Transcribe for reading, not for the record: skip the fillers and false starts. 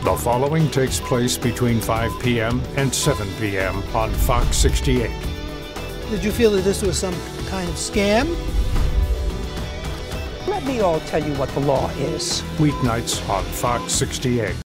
The following takes place between 5 p.m. and 7 p.m. on Fox 68. Did you feel that this was some kind of scam? Let me all tell you what the law is. Weeknights on Fox 68.